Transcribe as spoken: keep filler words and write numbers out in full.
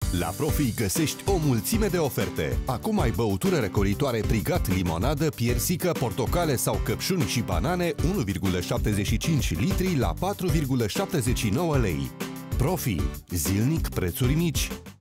La Profi găsești o mulțime de oferte. Acum ai băutură răcoritoare Prigat, limonadă, piersică, portocale sau căpșuni și banane unu virgulă șaptezeci și cinci litri la patru virgulă șaptezeci și nouă lei. Profi. Zilnic prețuri mici.